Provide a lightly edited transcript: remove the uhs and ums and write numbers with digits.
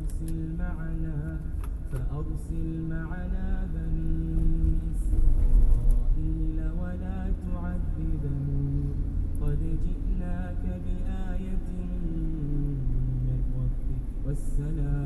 فأرسل معنا بني إسرائيل ولا تعذبهم قد جئناك بآية من ربك والسلام